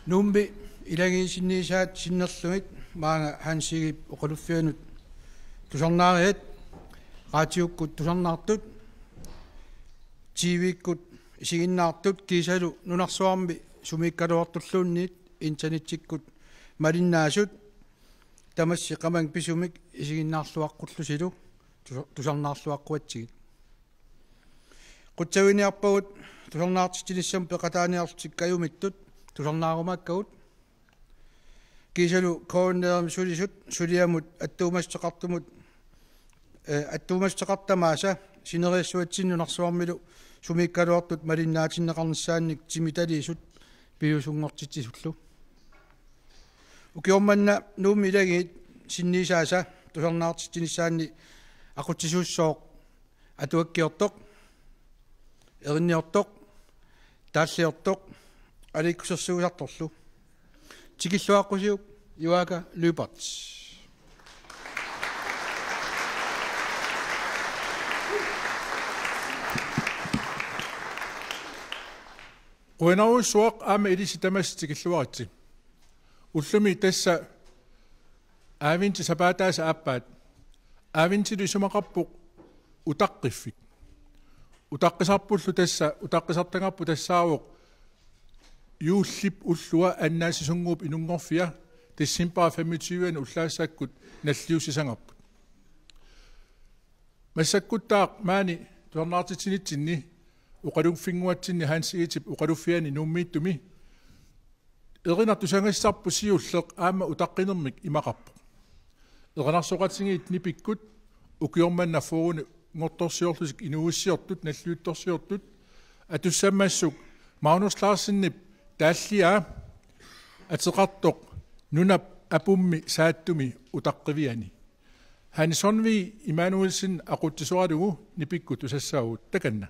Numbi ilagisinnisaat sinnerlugit maanga hansigip uqaluffianut tusarnaariat qaatiukkut tusarnaartut tiiviikkut isiginnaartut kiisalu nunarsuarmi sumiikkaluartulluunniit internetikkut malinnaasut tamassi qamang pisumik isiginnaarluaqqullusilu tusarnaarluaqquatsigit qutsaviniarpagut tusarnaartittinissam peqataaniartikayumittut tusarnaarumaakkagut kiisalu koonneermi sulisut suliamut attuumasseqartumut attuumasseqartamaasa sineriassuatsinunarsuarmilu sumiikkaluartut malinnaatinnеқарнissaanник timitaliisut piusungortitisullu ukiormanna nuumi ilagit sinniisaasa tusarnaartittinissaanni aqutsisuussooq atuakkiortoq erinniortoq taalliortoq alikkusersuusartorlu tikilluaqqusiuk Juaka Lyberts. Quenaruissuaq aama ilisitamassa tikilluaritsi ullumi tassa aavinti sapataasa appaat aavintilu isumaqarpuq utaqqifik utaqqisarpullu tassa utaqqisartangarpu tassaavuq yuullip ullua annaasisunguup inungorfia tissimpaa 25 ullaassaakkut nalliussisangarput massakkuttaa maani tuarnaartitsinitsinni uqaluffinguatsinni hansiitip uqaluffiani nuummiittumi erinartusangassarpu siulleq aama utaqqinermik imaqarpu erinarsoqatingiit nipikkut ukiormannafuuni ngortorsiorlusik inuussiortut nalluuttorsiortut atussammassuk Magnus Larsen taallia ateqartoq nunap apummi saattumi utaqqiviani Hansonvi Immanuelsen aquttisualugu nipikkut usassaagut takanna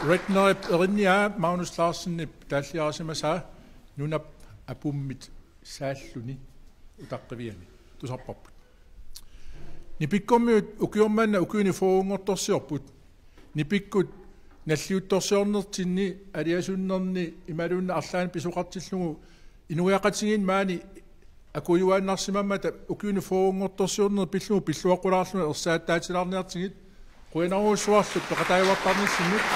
Retnerip erinnia Magnus Larsen talliarasimasa nunap apummit saalluni utaqqaviani tusarparput. Nipikkommiut ukiormanna ukiuni foongortorsiorput nipikkut nalliuttorsiornertinni aliasunnerni imaluunna arlaan pisuqartillugu inuiaqatingin maani akujuaannarsimammata ukiuni foongortorsiorner pillugu pilluaqulaarluna ersaattaatilaarniartingit quinaruussuarlut peqataiuartarnissinnik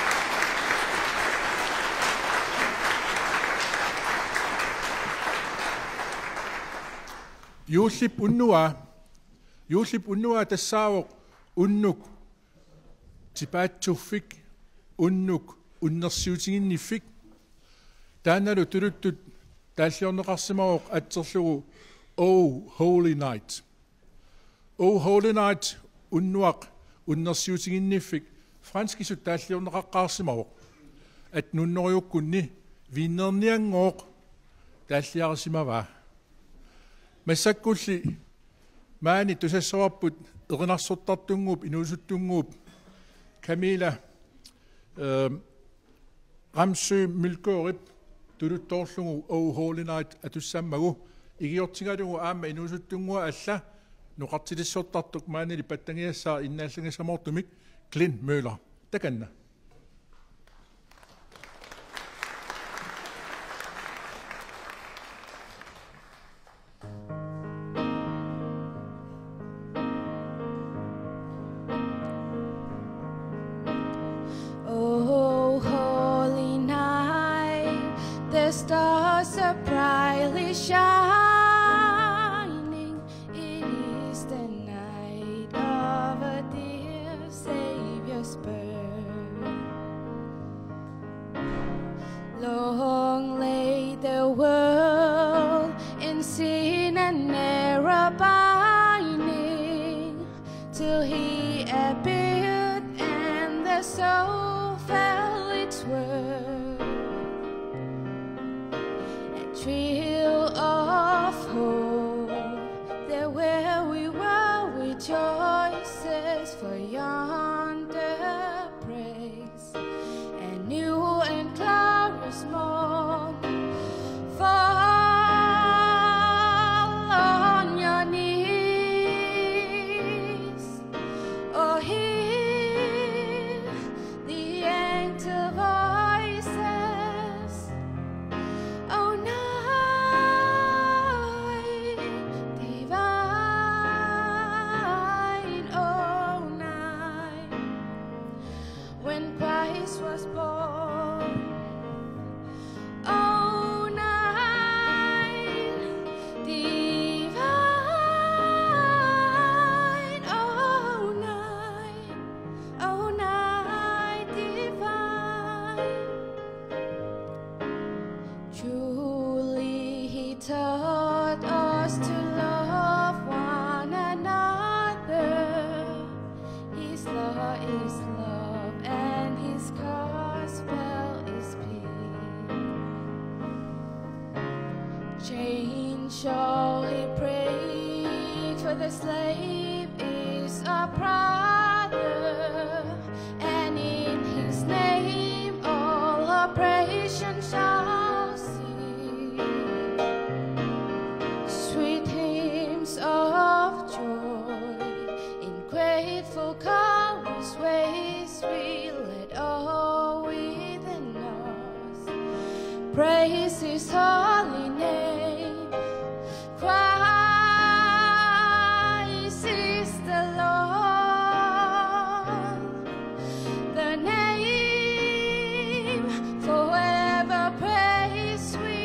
Юуллип уннуа тассаавоқ уннук типаатсуффик уннук уннерсиутигинниффик тааналу тулуттут тааллиорнеқарсимавоқ атсерлугу Oh Holy Night уннуақ уннерсиутигинниффик франскисут тааллиорнеқаққарсимавоқ ат нуннериуккунни виннерниангооқ тааллиарсимаваа массаккулли маани тусассаварпут эринарсортартунгууп инуусуттунгууп Камила рамсу милкоорип тулуттоорлугу Oh Holy Night атуссаммагу игиортигалугу аама инуусуттунгуа алла ноқартилиссортартук маанили паттангиассаа иннааллагасамортумик Glenn Møller таканна Stars are brightly shining. It is the night of a dear Savior's birth. Long lay the world in sin and error binding, till He appeared and the soul felt its worth. Thrill of hope, there where we were rejoices for yonder praise, and new and glorious morn. Fall on your knees, or hear the angel voices. Oh, night divine, oh, night when Christ was born. Oh, night divine, oh, night divine. Truly He taught us to love one another. His law is love and His gospel is peace. Change surely pray, for the slave is our brother, and in His name all oppression shall cease. Sweet hymns of joy in grateful chorus ways we let all within us praise His holy name. Christ is the Lord, the name forever praise we.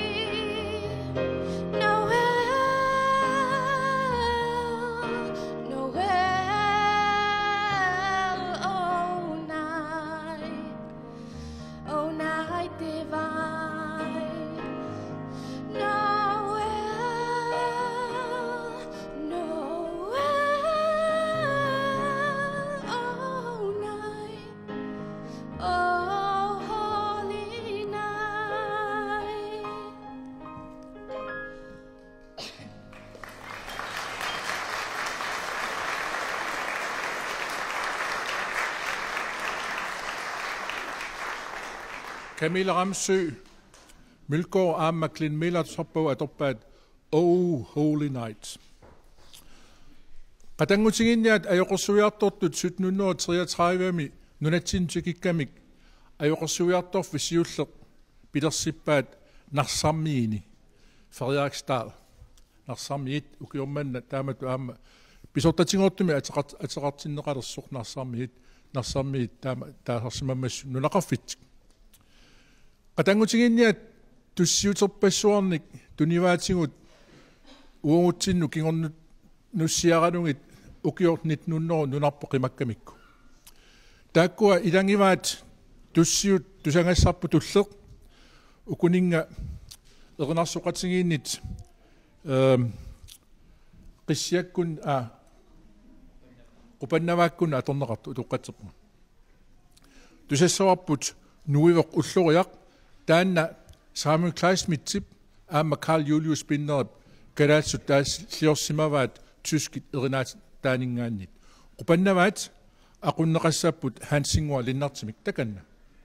Noel, oh night divine, no Camilla Ramsø, Mølgaard Amma Klin Miller Toppo Adopad Oh Holy Night. Qatangutinginniat ajoqorsuiartortut 1733-mi nunatsintikikkamik ajoqorsuiartorfi siulleq pilersippaat narsarmiini Frederiksdal narsarmiit ukiormanna taamatu aamma pisortatingortumi ataqartinneqalersuq narsarmiit taama taasarsimammassu nunaqarfit qatangutinginniat tussiuterpassuarnik tunivaatingut uungutsinnu kingornut nussiaranungit ukiornit nunnoru nunarpo qimakkamikku taakkua ilangivaat tussiut tusangassarpu tulleq ukuninga erinarsuqatigiinnit qissiakkun qupannavaakkun atorneqartu utuqqateqma tusassawarput nuiveq ulloriaq taanna Samuel Kleismitsip aamma Karl Julius Binderup kalaatsut taas liorsimavaat tyskit erinaat taaningaannit qupannavaat aqunneqassapput Hansingua linnartimik takanna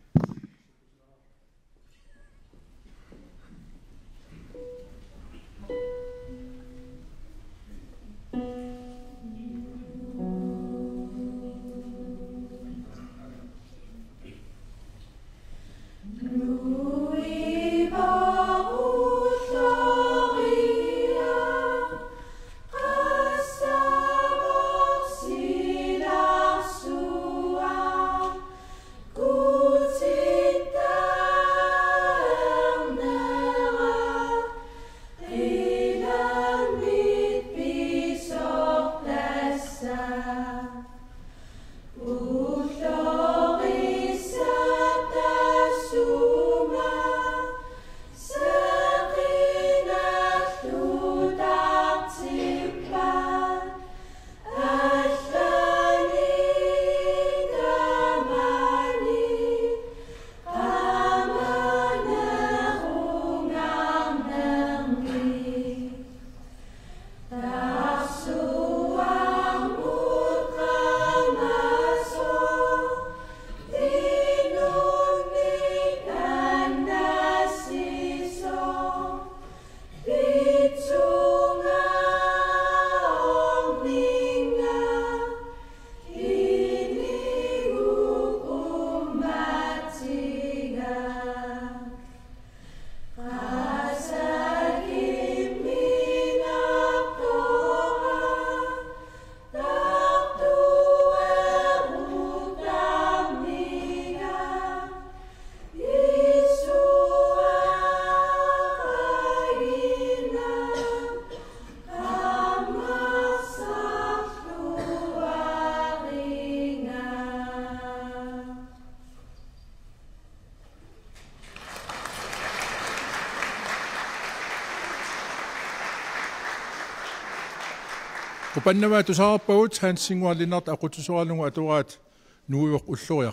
qupannavaa tusaarpagut Hansingua linnart aqutusuarlungu aturaat nuiveq ulloriaq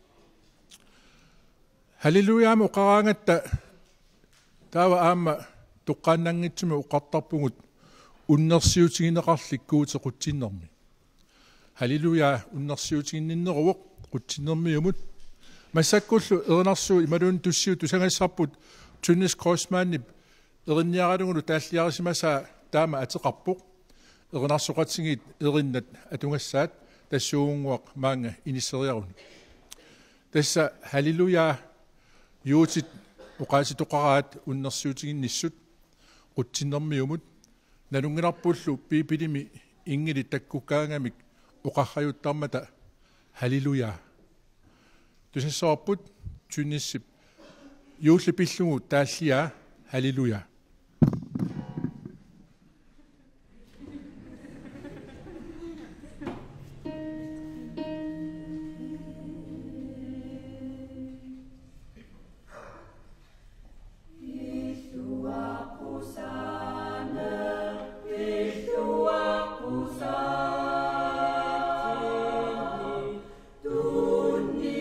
Hallelujaama uqaraangatta taava aamma tuqqaannangitsumi uqartarpugut unnersiutigineqarlik kuutequtsinnermi Halleluja unnersiutiginninneruvoq qutsinnermiumut massakkullu erinarsu imaluun tussiu tusangassarput Tynnes Crossmanip erinniaralungulu taalliarisimasa taama ateqarpuq erinarsuqatigit erinnat atungassaat tassuunguaq maanga inisseriarun tassa Halleluja yuutit uqaasituqaraat unnersiutiginnissut qutsinnermiumut nalunginarpullu piipilimi ingili takkukkaangamik uqarrajuttarmata Halleluja tusassoorput Tynnissip yuullipillugu taallia Halleluja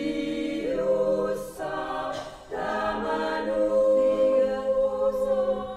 Tamanu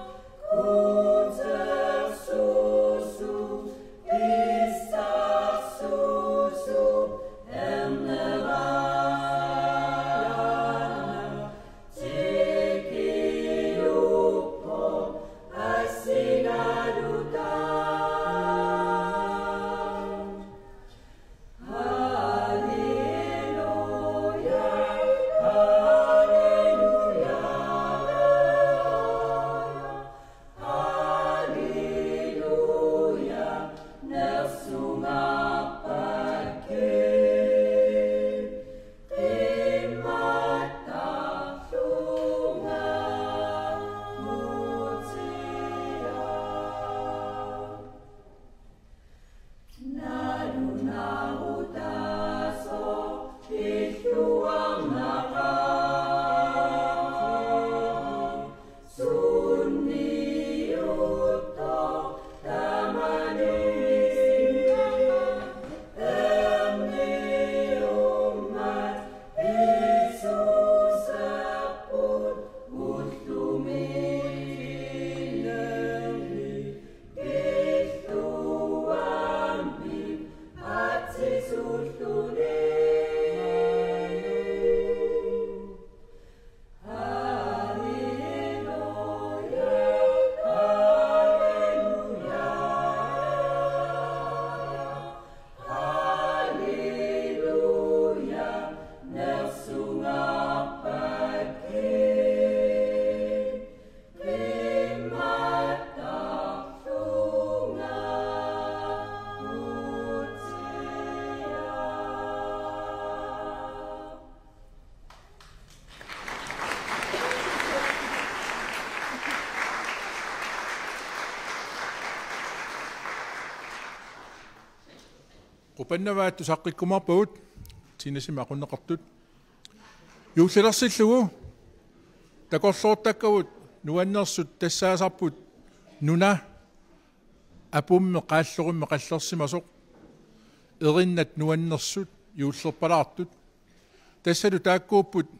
upannavaat tusaqqikkumarpagut tinasimaqunnaqartut juullersillugu takorluortakkavut nuannersut tassaasarput nuna apumme qaallurumme qallersimasoq erinat nuannersut juullerpalaartut tassalu taakkuupput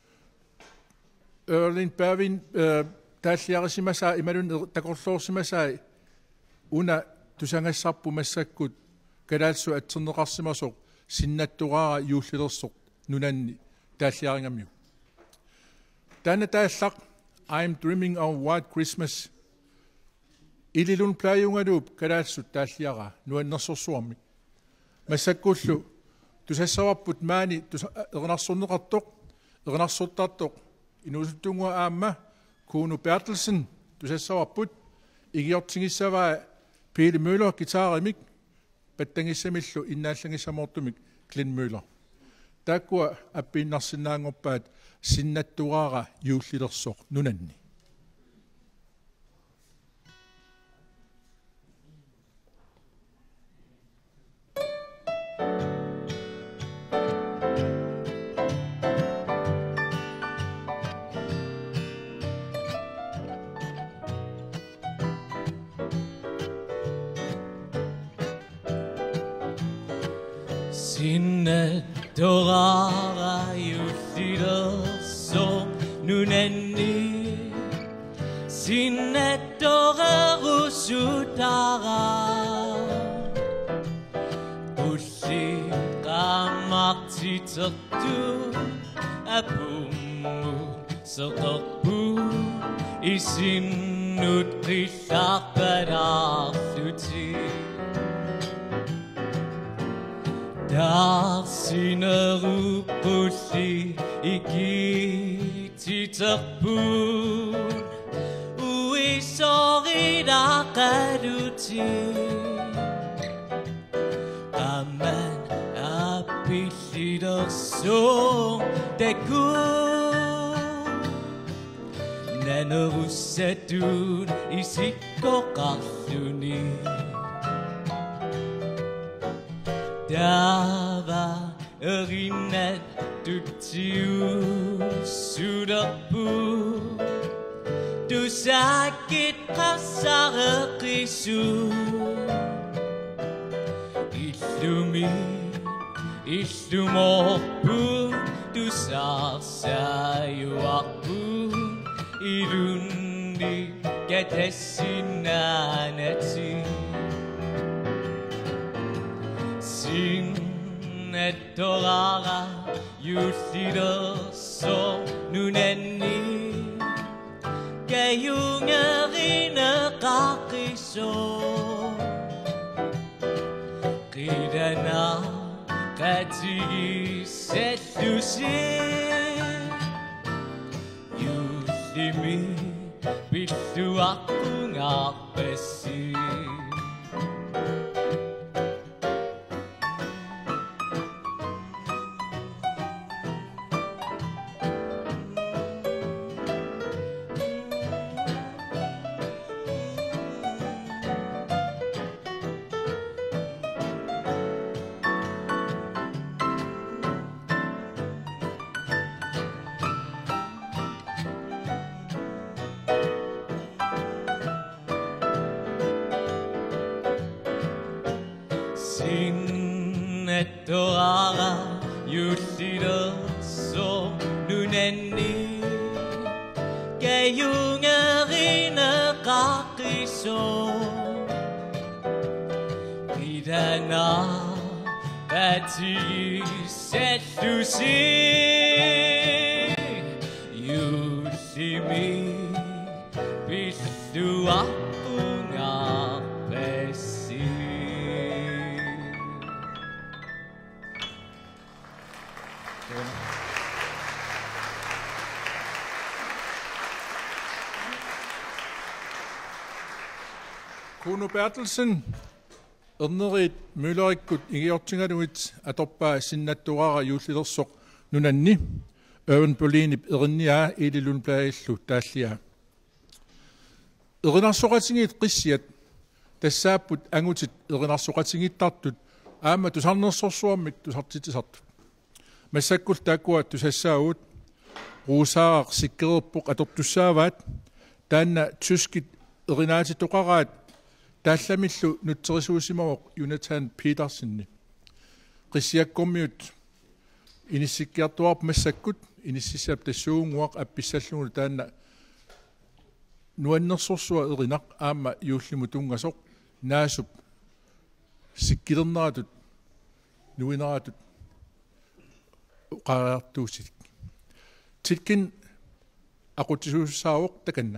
Erlin Pervin taalliarisimasaa imalun takorluorsimasaa una tusangassarpumassakkut kalaalsu atserneqarsimasoq sinnattuqaara juullilersoq nunanni taalliaringammiu taana taallaq I'm dreaming of white Christmas ililun plaayungaluup kalaalsut taalliara nuannersorsuarmi massakkullu tusassavapput maani erinarsorneqartoq erinarsortartoq inuusuttunga aamma Kuno Bertelsen tusassavapput igiortingissavaa Pele Møller gitaarimik pattangissamillu innaallangissamortumik Glenn Møller taakkua appiinnarsinnaangorpaat sinnattuaara juullilersoq nunanni Sinnattuaara juullilersoq nunanni sinnattuarerusutaara ulli qammartitertu apummu sertorpu isinnut qillarpalaarluti Darsinerupulli ikititerpun uisoridaqaluti Aman appillilersoq takun nanerussatun isikkoqarluni Dava erinat tuttiussuderpu tusakit qassareqisu illumorpu tusarsayuarpu ilunni katassinnaanati Sinnattuaara juullilersoq nunanni kayungerineqaqisoq qidana qatigissallusi juullimi pilluaqqungaarpassi Sinnattuaara juullilersoq nunanni kayungerineqaqisoq qidana qatigissallusi juullimi pilluaqqungaarpassi Kuno Bertelsen ernerit Møllerikkut igiortingaluit atorpaa sinnattuaara juullilersoq nunanni Øven Berlinip erinniaa ililun plaagillu taallia erinarsoqatingiit qissiat тассааппут ангутит эринарсоқатингиттартут Aama tusarnersorsuammik tusartitisartu. Massakkul taakkua tusassaavut ruusaaq sikkererpoq atortussaavaat taanna tyskit erinaatitoqaraat taallamillu nutserisuusimamoq Jonathan Petersenni. Qissiakkormiut inissikkiartuarp massakkut inississiap tassuunguaq appissallugu taanna nuannersorsua erinaq aama yuullimu tungasoq naasup sikkilerneratut nuineratut qaartuusik tilkin aqutisuussaavoq takanna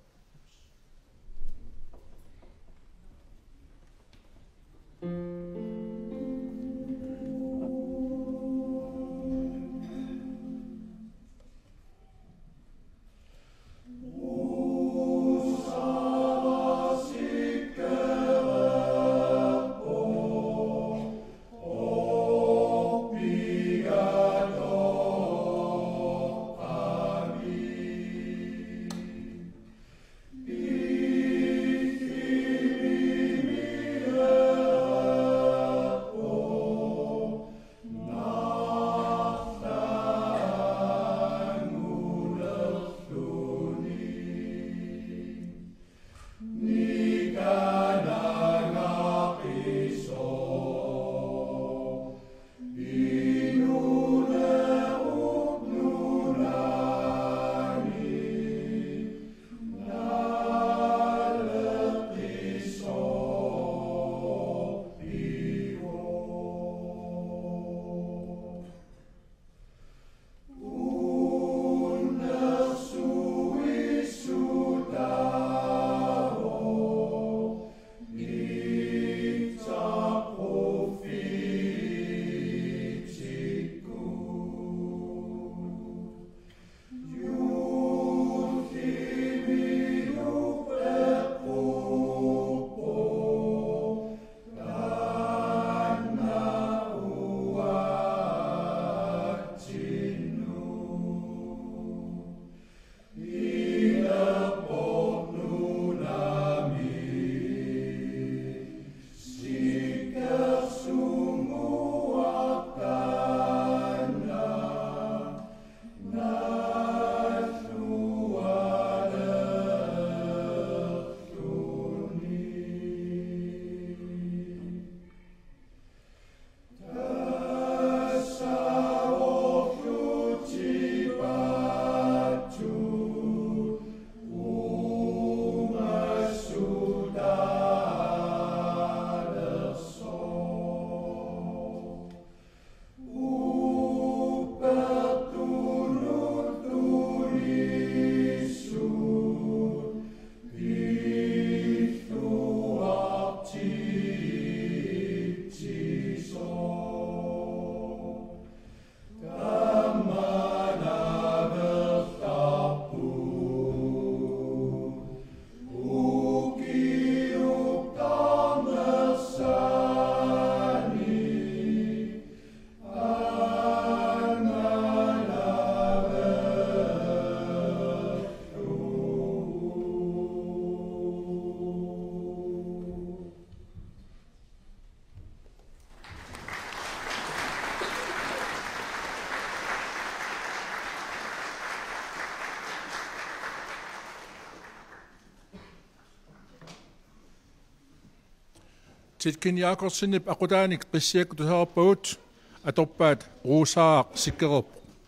Tilkin Jakobsenip aqutaanik qissiakku tusarappagut atorpaat ruusaaq sikkererp.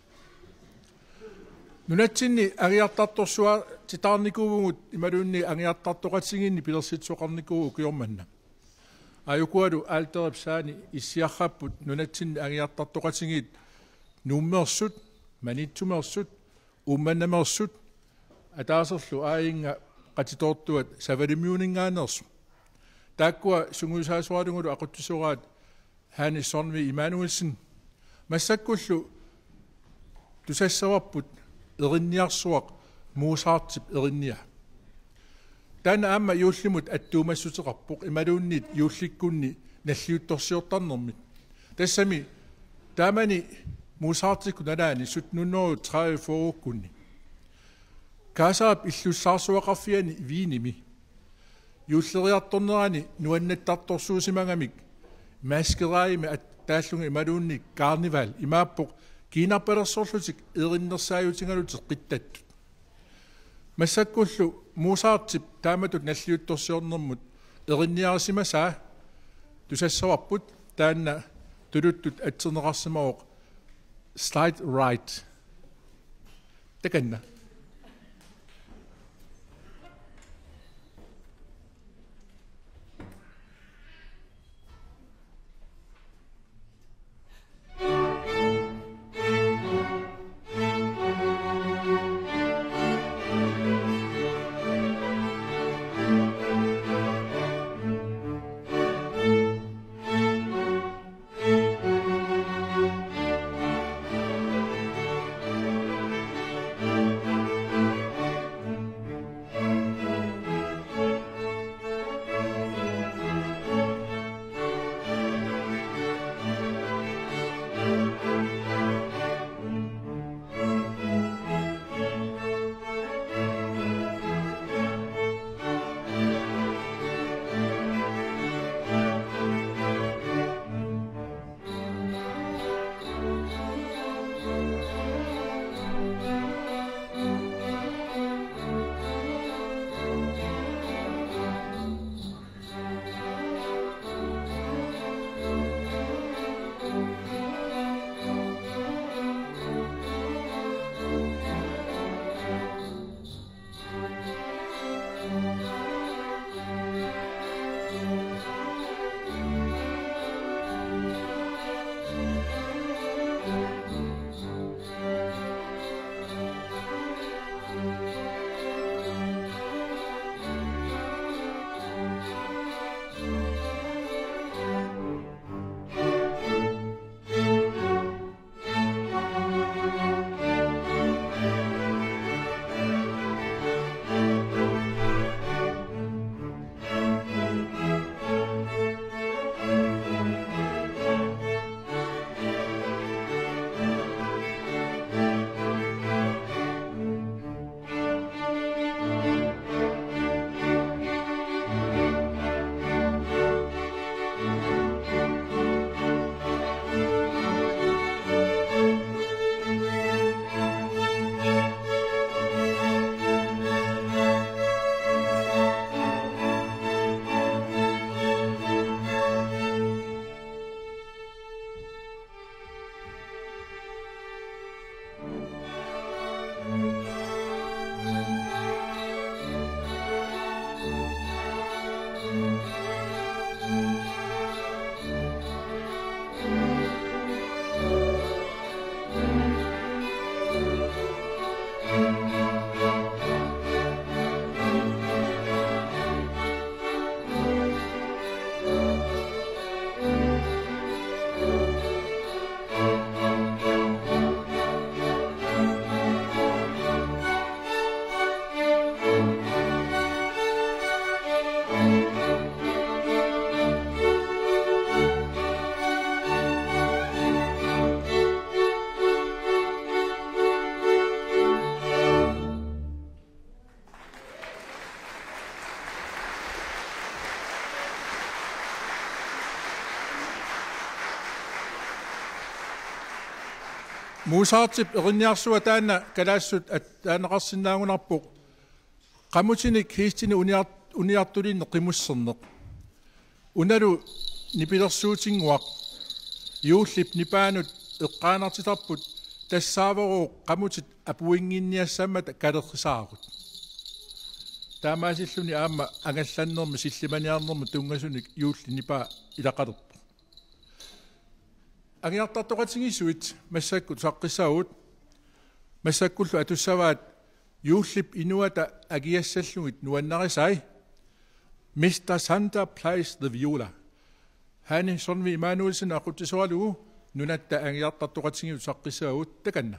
Nunatsinni agiartartorsua titaarnikuugut imaluunni agiartartoqatsinginni pilersitsoqarnikuugu kiormanna. Ajukualu alterip saani issiarrapput nunatsinni agiartartoqatsingit nummersut manitsumersut ummannamersut ataaserlu aayinga qatitortuat savalimuuninngaanersu. Taakkua sunguisaasuarungulu aquttusuraat Hanne Sonvi Immanuelsen massakkullu tusassavaput erinniarsuaq muusaartip erinnia. Taana aamma yuullimut attuumassuteqarpoq imaluunnit yuullikkunni nalliuttorsiortarnermit. Tassami taamani muusaartikku nalaani sutnunnoru 30 foruukkunni. Kaasaap illussaarsuaqarfiani viinimi. Yuulleriartornerani nuannattartorsuusimangamik Maskerai med taallunga imaluunni carnival imaappoq kiinarpalersorlutik erinnersaayutingalutit qittattut. Massakkullu muusaartip taamatut nalliuttorsiornermut erinniarisimasaa tusassawarput taanna tuluttut atserneqarsimaoq slide right takanna. Muusaartip erinniarsua taanna kalaassut taanaqarsinnaangunarpuq qamutinik hiistini uniartulinne qimusserneq unalu nipilersuutinguaq yuullip nipaanut eqqaanartitarput тассааверуу qamуtit apuinginniassammat kalerrisaarut таамаасиллуни аама ангалланнерми силлиманиарнерми тунгасуник юулли нипаа илақалерпу агиартартоқатингиссуит массаккут саққиссаавут массаккуллу атуссаваат юуллип инуата агиассаллугит нуаннарисай Mr. Santa plays the viola hani sonvi Immanuelsen aquttissualugu nunatta agiartartoqatigiut saqqisaavut takanna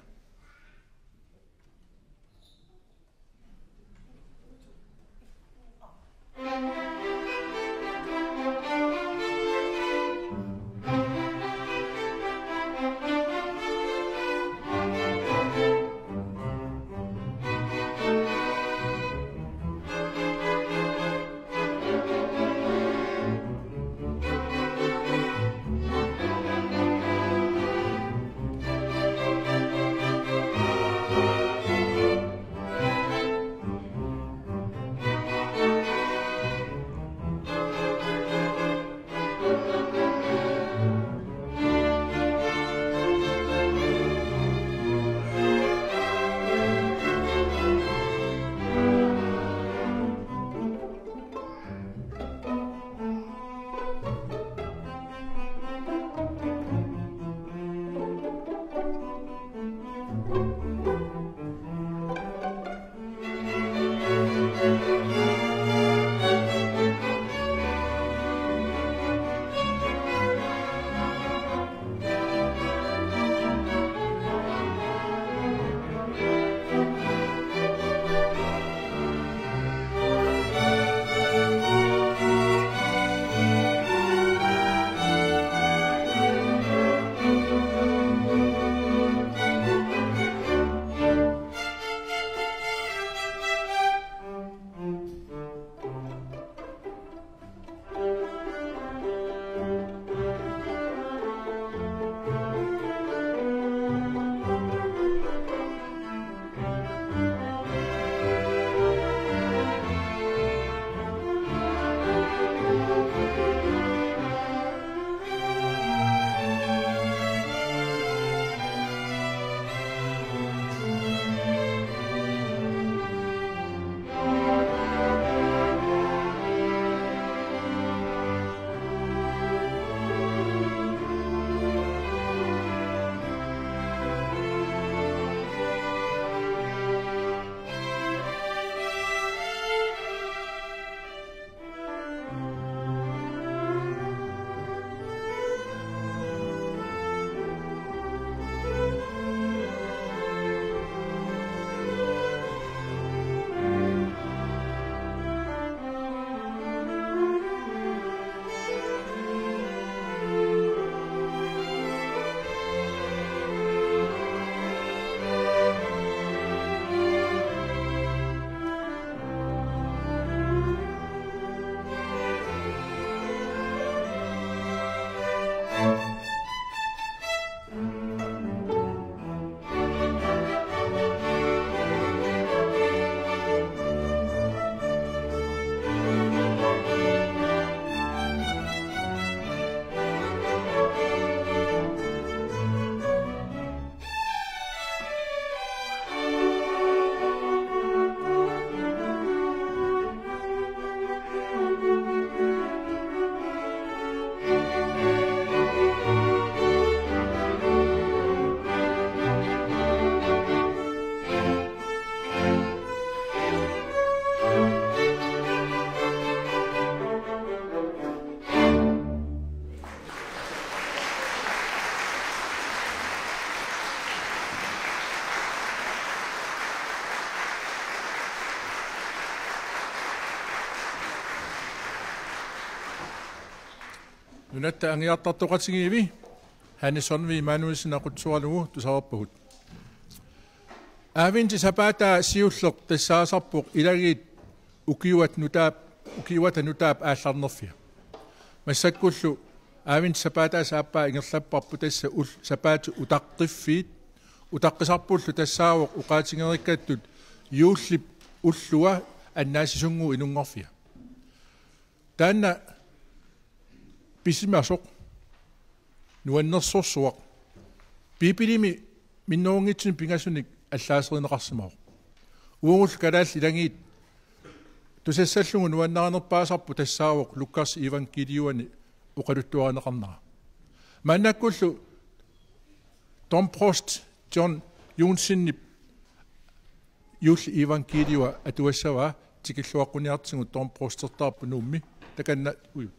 Nunata angiartartoqatigivi Hannesonvi Manuelsinaqutsualugu tusarappugut. Aavinti sapata siulleq tassaasarpuq ilagit ukiuat nutaap aallarnerfia. Massakkullu aavinti sapata saappaa ingerlapparpu tassa sapaatu utaqqiffiit utaqqisarpullu tassaavoq uqaatingerikkaattut yuullip ullua annaasisungu inunngorfia. Taanna pisimasoq nuannersorsuaq piipilimi minnuungitsin pingasunik аллаасеринеқарсимао уурул калаал илангиит тусассаллугу нуаннаранерпаасарпу тассаавоқ луккарс ивангелиуани оқалуттуаринеқарнера маннаккуллу Tom Prost John Junsinip юл ивангелиуа атуассава тикиллуаққуниартигу Tom Prostертаарпу нуумми таканна уй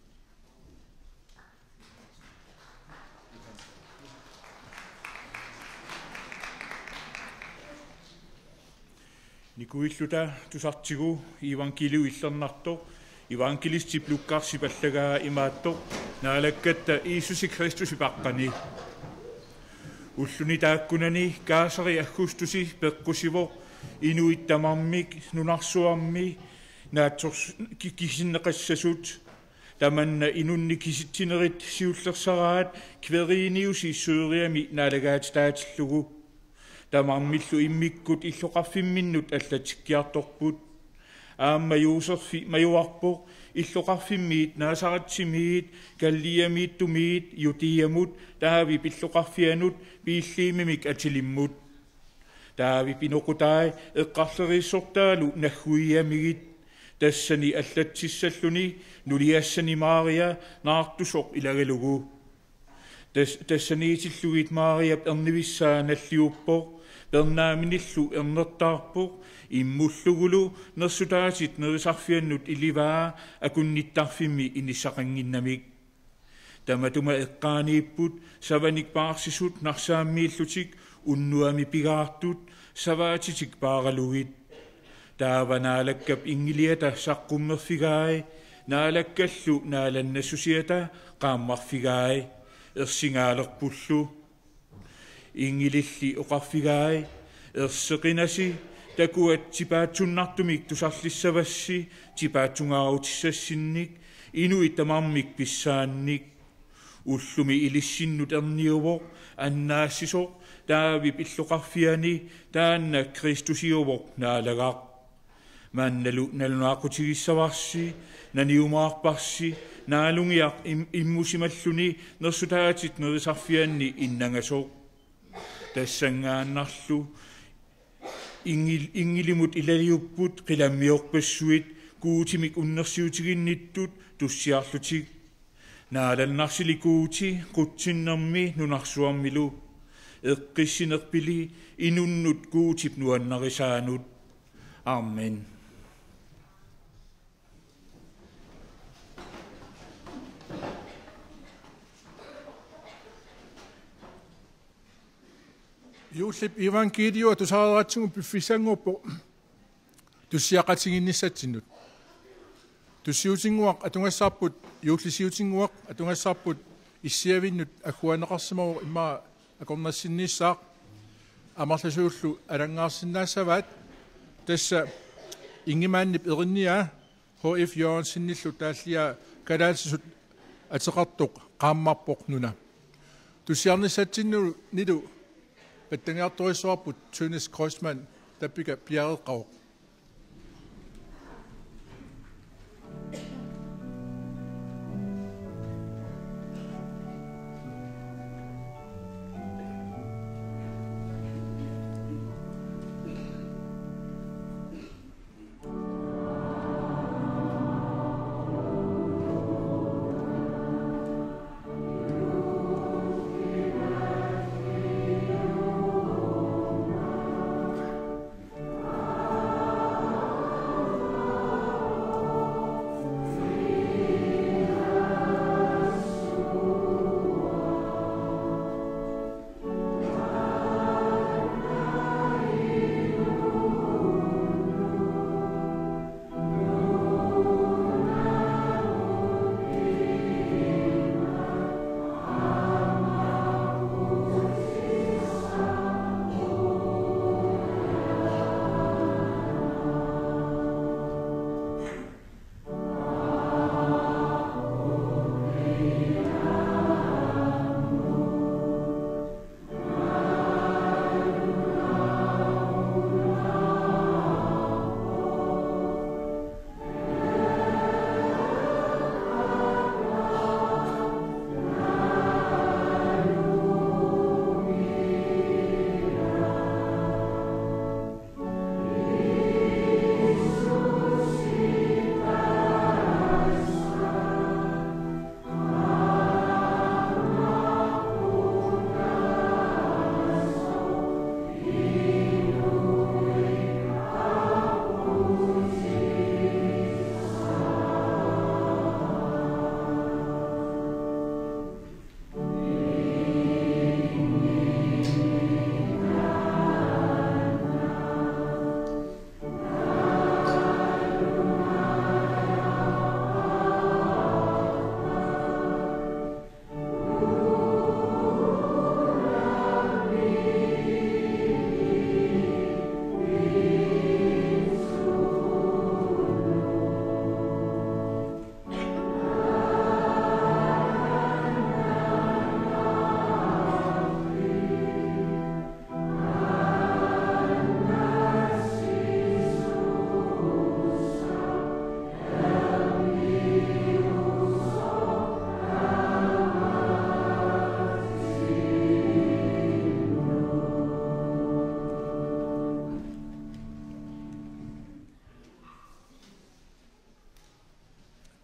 Nikuilluta tusartigu ivangeliu illernertoq evangelistip lukkarsipallagaa imaattoq naalakkatta Iisusi Kristus ipaqqani ulluni taakkunani kaasari aggustusi peqqusivoq inuittamarmik nunarsuarmi naatsors kisinneqassasut tamanna inunni kisittinerit siullersaraat kveriiniusi suuriami naalagaat taatillugu tamarmillu immikkut illoqarfimminnut allatikkiartorput aamma yuuserfi majuarpoq illoqarfimmiit naasaratsimiit kalliamiittumiit yutiamut taavi pilloqarfianut piilliimimik atilimmut taavi pinoqutai eqqarlerissortaalu nagguiamigit tassani allatissalluni nuliassani Maria naartusoq ilagalugu tassaniitillugit Mariap ernivissaanalliuppoq pernaamillu ernertaarpoq immullugulu nersutaatit nerisarfiannut ilivaa akunnittarfimmi inissaqanginnamik tamatuma eqqaaniipput savanik paarsisut narsaammiillutik unnuami pigaartut savaatitik paaralugit taavanaalakkap ingiliata saqqummerfigaai naalakkallu naalannassusiata qaammarfigaai ersingaaleqpullu ingililli oqarfigaai erseqinasi takuat tipaatsunnartumik tusarlissavassi tipaatsungaarutissassinnik inuitamarmik pissaannik ullumi ilissinut erniuvoq annaassisoq taavi pilloqarfiani taanna Kristusiuvoq naalagaaq mannalu nalunaaqutigissavarsi naniumaarparsi naalungiaq immusimalluni nersutaatit nerisarfianni innangasoq tassangaannarlu ingilimut ilaliupput qilammiorpassuit kuutimik unnersiutiginnittut tussiarlutik naalannarsilikuuti qutsinnermi nunarsuarmilu eqqissinerpili inunnut kuutip nuannarisaanut amen. Юуллип евангелиуа тусааратсигу пиффисангууппо туссиақатигинниссатсиннут туссиутингуақ атунгассаарпут юуллисиутингуақ атунгассаарпут иссиавиннут аггуанеқарсимаву имма акорнассинниссаақ амарласууллу алангаарсиннаассаваат тасса ингимааннип эринниа HF Jørgensinnillu тааллиа калаалсисут атеқартоқ qaammarpoq nuna туссиарниссатсинну нилу паттангаартуиссуарпут Tønnes Kreuzmann таппика пиареққау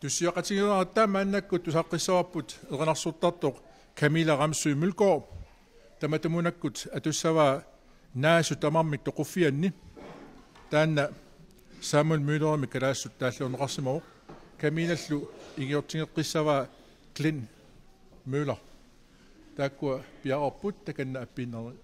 Tussiaqatigera taamaannakku tusaqqissawaput eqanarsurtartoq Camilla Ramsø Mølgaard tamatamunakkut atussava naasu tamarmik toquffianni taanna Samuel Møllermi kalaassut taalluuneqarsimagu Camillallu igiortingeqqissava Glenn Møller taakkua piaqarput takanna appinneri.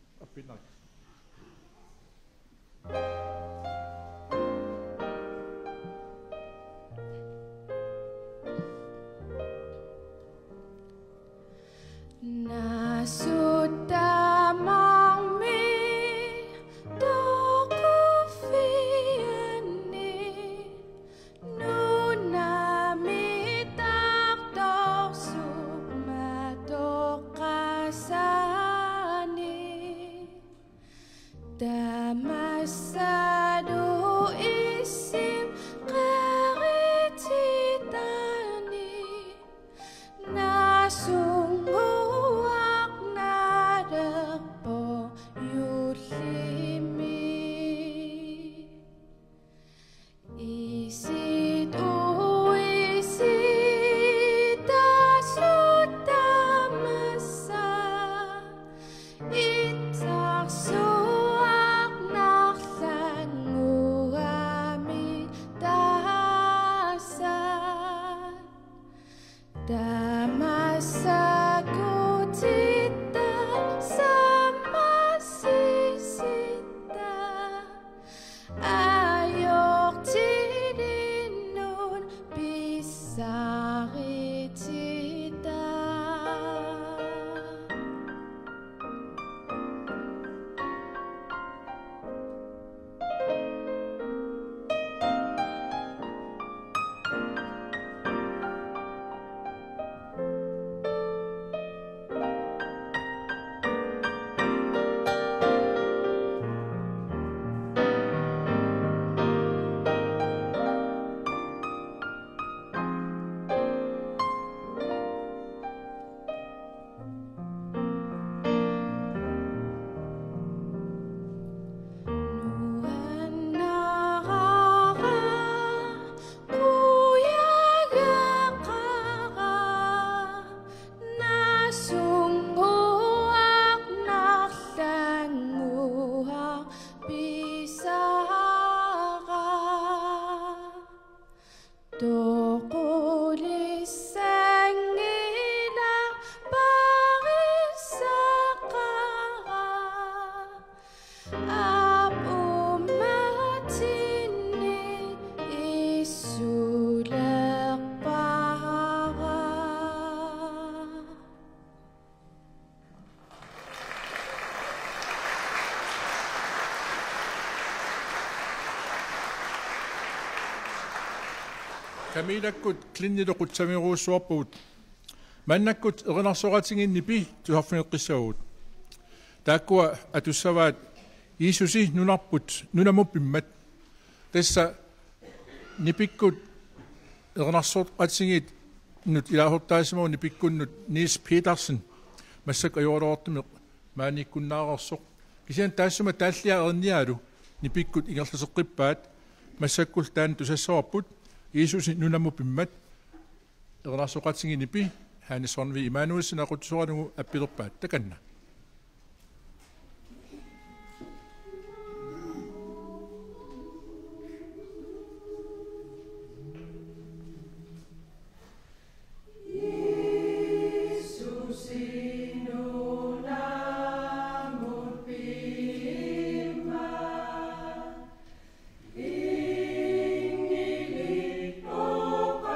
Camilla-kut klinniloqutsamiruussuarpugut mannakkut eqinarsoqatiginnipi tuharfineqqissaugut taakkua atussavaat Iisusi nunarput nunamupimmat tassa nipikkut eqinarsoqatigit nut ilaahortaasimu nipikkunnut Niels Petersen massak ajorortumi maanikkunnaaqarsoq kisian taassuma taallia erniaalu nipikkut ingerlaseqqippaat massakkul taan tusassawaput Iisusi nunamupimmat eqinarsoqatiginipi haanissornivi imaanuussinaqutsuaranugu appilerpaat takanna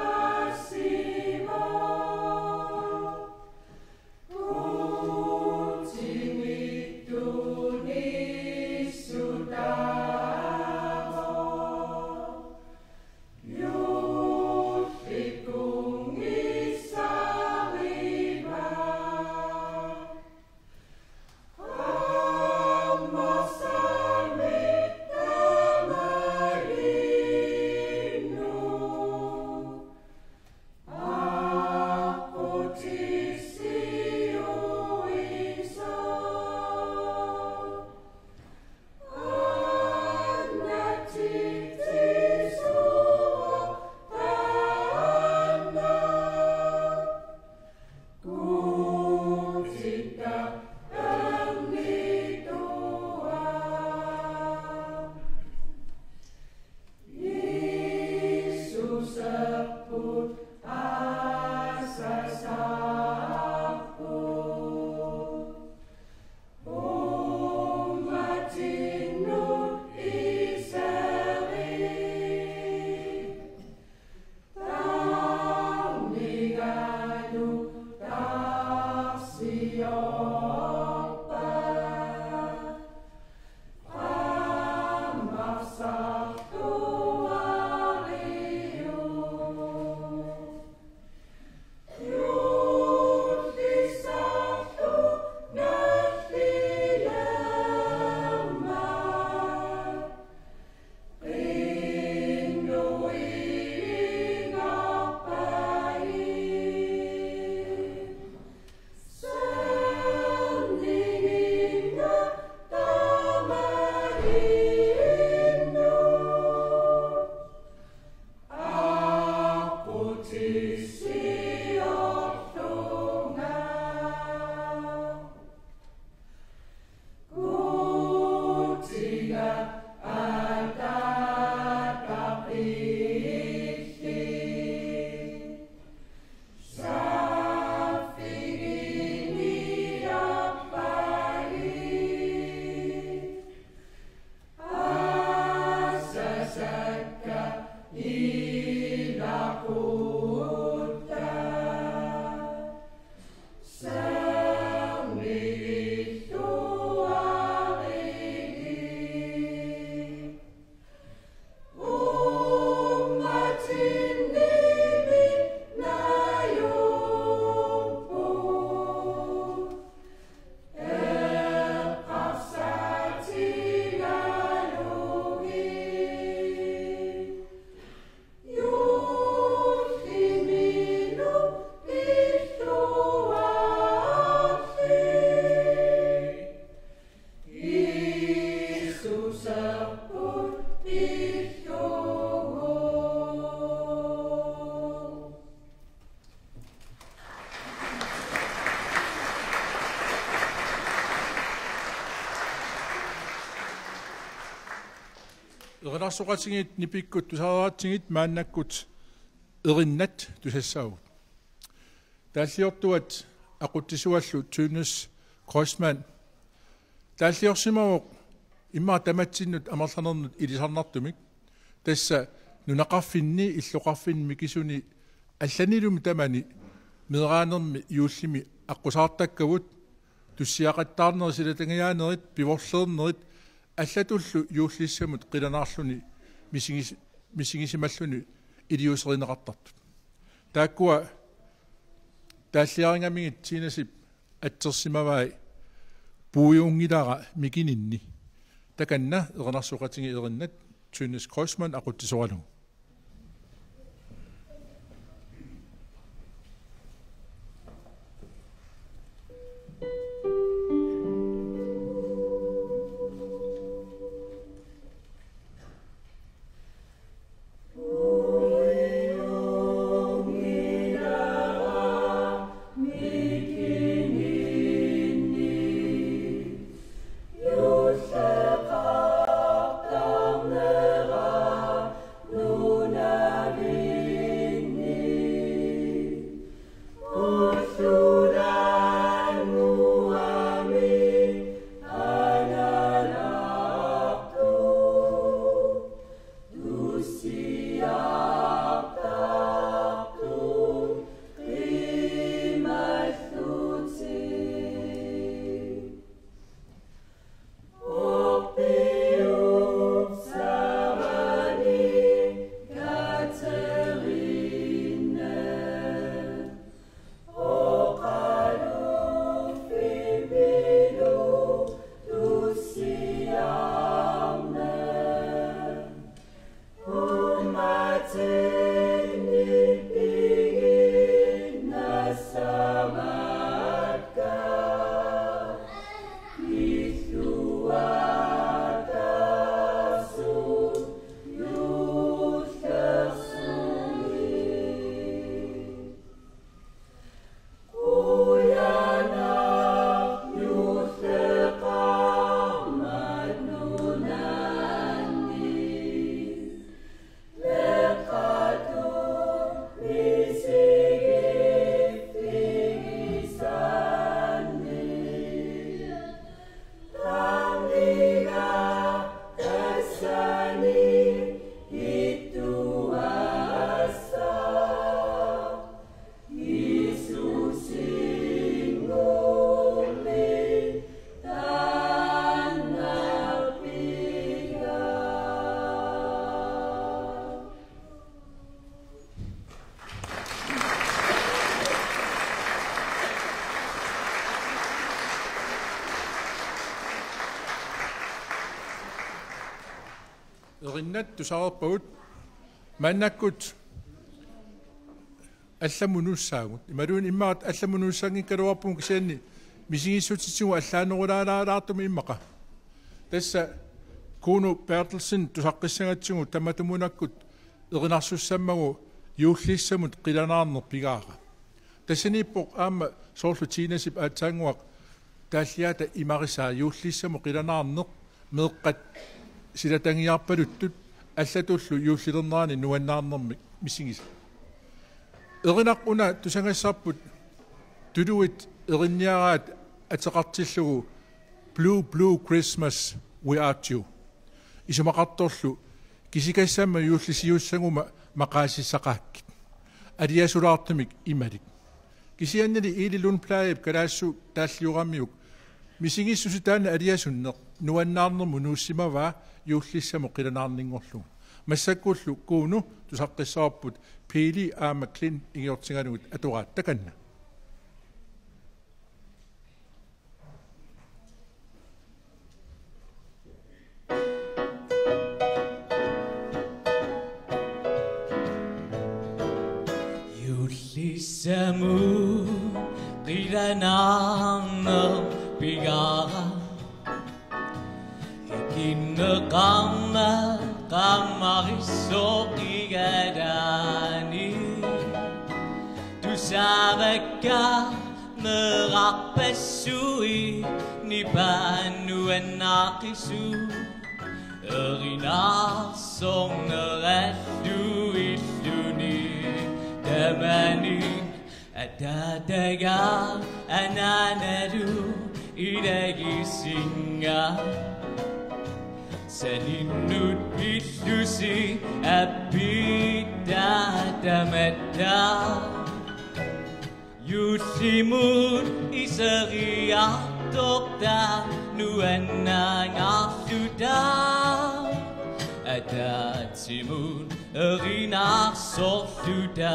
Oh Erinaarsoqatingit nipikkut tusaraattingit maannakkut erinat tusassaagut. Taalliortuat aquttisuallu Tønes Crossman. Taalliorsimavuq imma tamatsinut amarlanernut ilisarnartumik. Tassa nunaqarfinni illuqarfinmi kisuni алланилум тамани мераанерми юуллими аққусаартаккавут туссиақаттаарнери силатангиаанерит пиворлернерит аллатуллу юуллиссамут қиланаарлуни мисигисималлуни илиусеринеқартартут тааккуа тааллиарингамигит тинасип аттерсимавай пуйунгилара микининни таканна ернарсуқатинги ериннат Tønes Crossman aquttisoralу erinat tusarerpagut mannakkut алламунуссаагут ималуун иммаат алламунуссаангиккалуарпун кисианни мисигиссутитсигу аллаанерулаалаалаартуми иммаqa тасса Kuno Bertelsen tusaqqisangatsugu tamatumunakkut erinarsussammagu juullissamut qilanaarner pigaara. Tassaniippoq aamma soorlu tiinasip aatsaanguaq taalliata imarisaa juullissamu qilanaarneq meeqqat silatangiarpaluttut аллатуллу юуллилернаани нуаннаарнэрми миссигис эринақ уна тусангассарпут тулуит эринниараат атеқартиллугу blue Christmas we are you исумақарторлу кисикассаама юуллисиуссагума мақаасиссақааккит алиасулаартумик ималик кисианнали иилилун плаип калаассу тааллиураммиук мисигиссуси таана алиасуннеқ нуаннаарнэрму нууссимаваа юуллиссаму қиланаарнингорлу массаккуллу кууну тусаққиссаарпут пили аама клин игиортинганугут атураат таканна юуллиссаму қиланаарнер пигара Kinneqarma qammarissoqigadani tusavakka merarpassui nipannuannaqisu erinarsornerallu illuni tamani atataga ananalu ilagisinga Salinnut pillusi appita tametta Yullimun isariartorta nuannangarluta Atatsimun erinarsorluta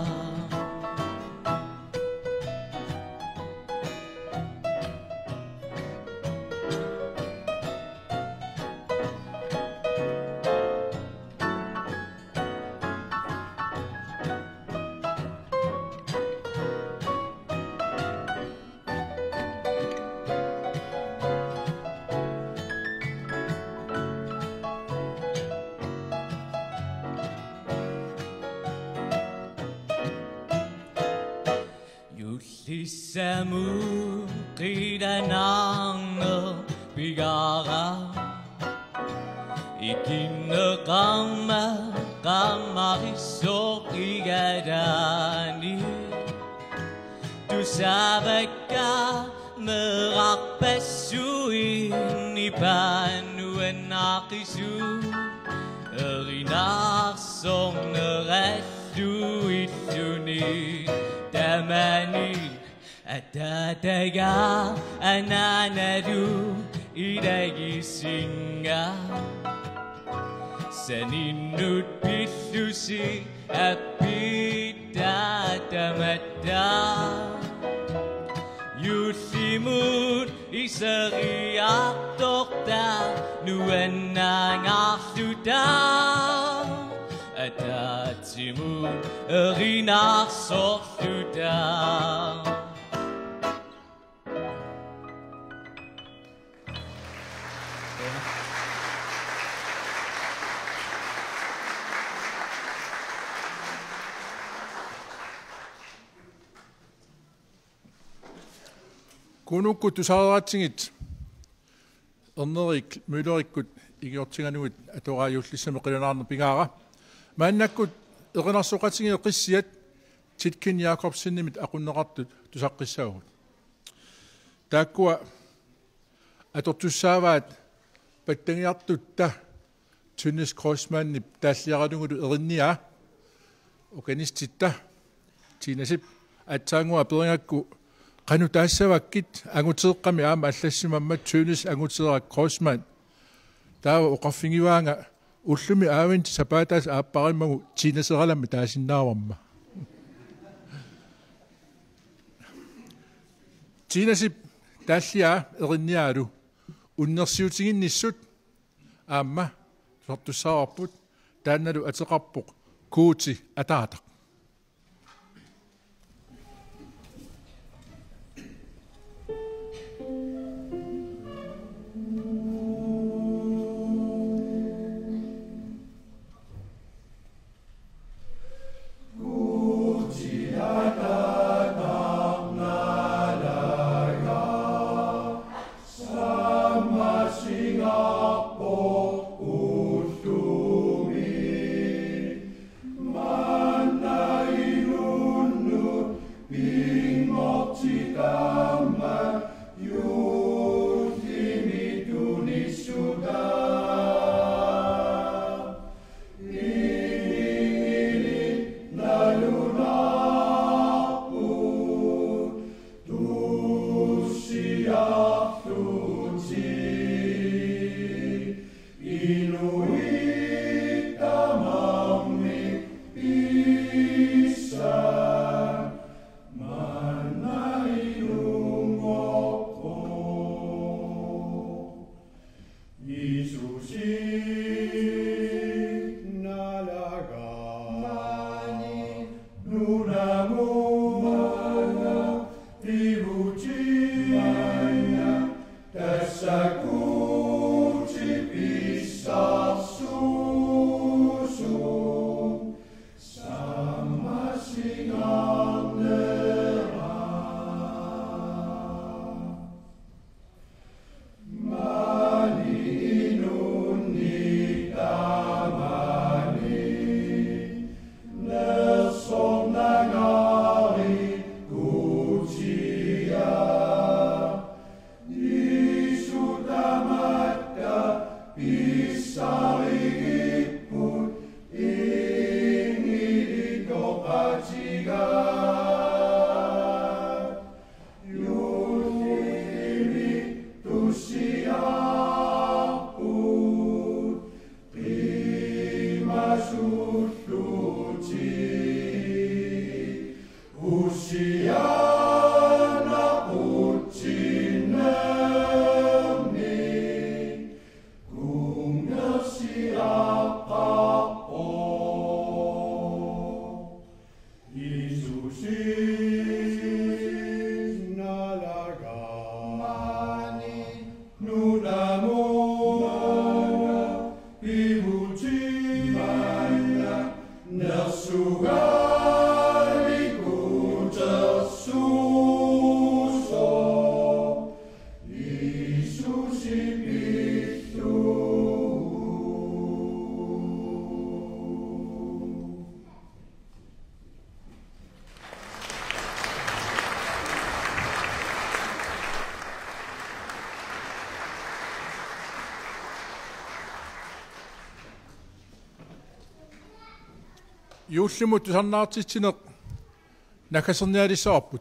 Lissamu qilanarner pigara Ikinneqarma qammarissoqigadani Tusavakka merarpassui nipannuannaqisu Erinarsornerallu illuni tamani Atataga ananalu ilagisinga Saninnut pillusi appita tamatta Yullimut isariartorta nuannangarluta Atatsimun erinarsorluta Kunukku tusaraatsigit ernerik mylerikkut igiortinganugut atoraajullissamu qilanaarner pigaara maannakkut erinarsoqatigii qissiat Titkin Jakobsennimit aqunneqartut tusaqqissaagut taakkua atortussaavaat pattangiartutta Tynnes Crossmannip taalliaranungulu erinnia organistitta tiinasip atsaangua peringakku qanu taassavakkit anguteeqqami aama allassumammat Tynnes anguteerak Crossman taawa uqarfingivaanga ullumi aavint sapataas aapparimagu tiinaseralami taasinnaarvamma tiinasip taallia erinniaalu unnersiutiginnissut aamma sortussaavarput taannalu ateqarpoq kuuti ataataq Юуллимут тусарнаартитсинеq накасерниалиссаарпут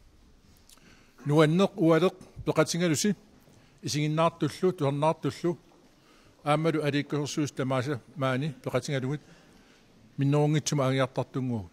нуаннеq уалеq пеқатингалуси исигиннаартуллу тусарнаартуллу аамалу аликкусерсуус тамааса маани пеқатингалугит миннерунгитсума агиартартунгуу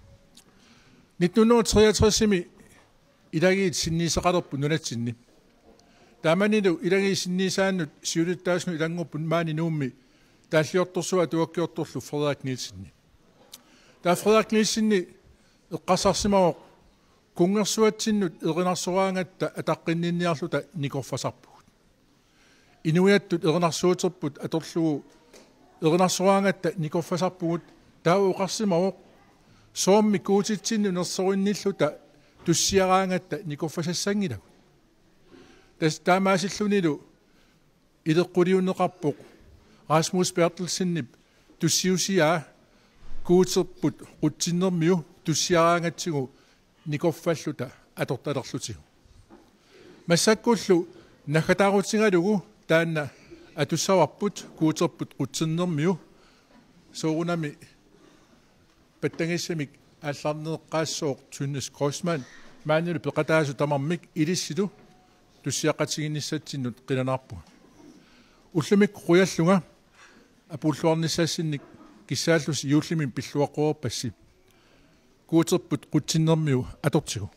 1963-ми илагиит синнисеқалерпу нулатсинни тааманилу илагии синнисааннут сиулиттаасну илангорпун маани нуумми тааллиорторсуа туаккиорторлу Фредерик Нилсенни та Фредерик Нилсенни эққасарсимавоқ кунгерсуатсиннут эринарсораангатта атаққиннинниарлута никорфасарпугут инуяттут эринарсуутерпут аторлугу эринарсораангатта никорфасарпугут таа уқарсимавоқ соомми куутитсинну нерсоруинниллута туссиараангатта никорфасассангилагу тас таамаасиллунилу илеққулиунеқарпоқ Rasmus Bertelsenniп туссиусиаа куутерпут қутсиннэрмиу туссиараангатсигу никорфаллута аторталерлутигу массаккуллу нахатаарутингалугу таанна атуссаварпут куутерпут қутсиннэрмиу соорунами паттангиссамик аалларнеэққаассооқ Тюннес Кройсман маанилу пеқатаасу тамармик илиссилу туссиақатигинниссатсиннут қиланаарпуга уллумик қуяллунга апуллуарниссаассинник киссааллус юуллимин пиллуаққуерпасси куутерпут қутсиннэрмиу атортигу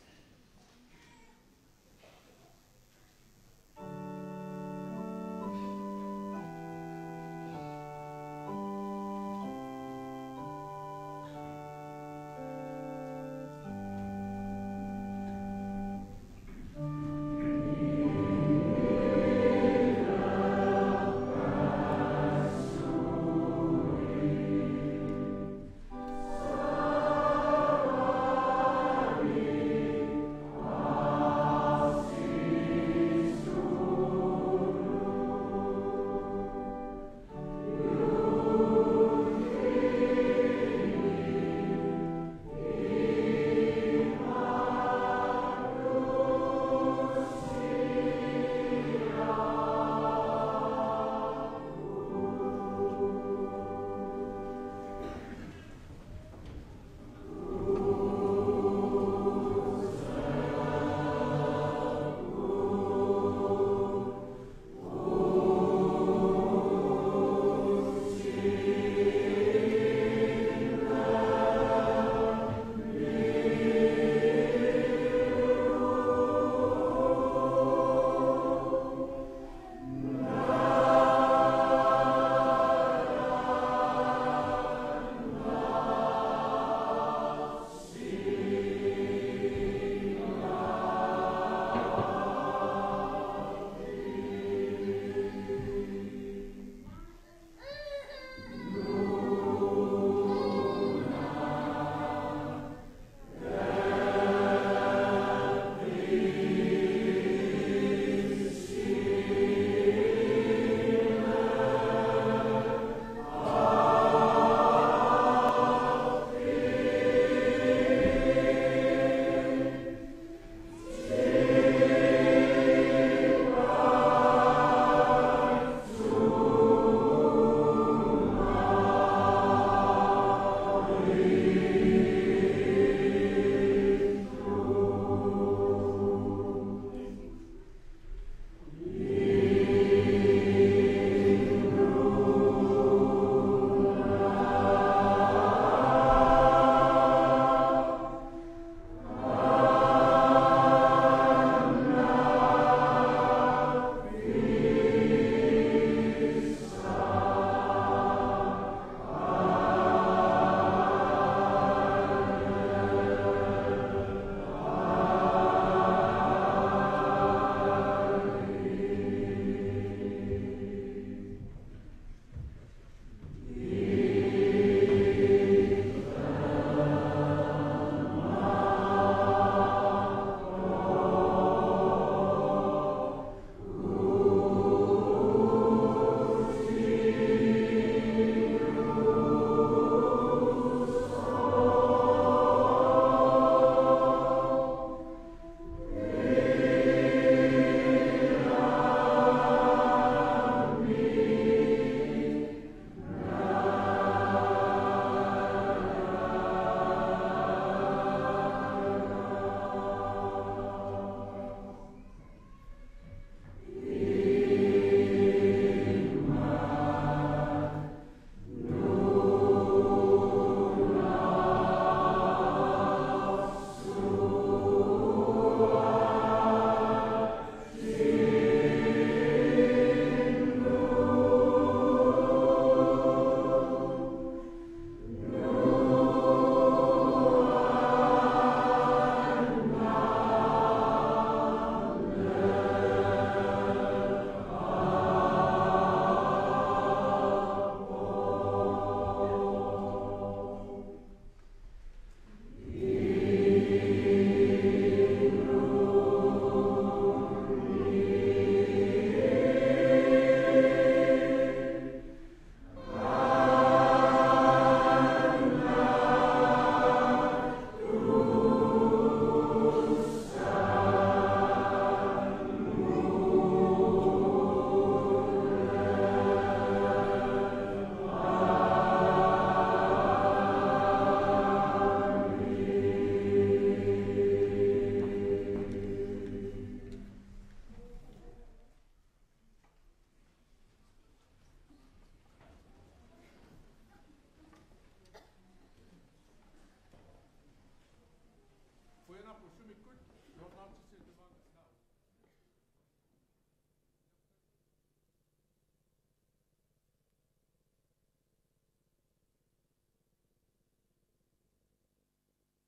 Mikut. You're not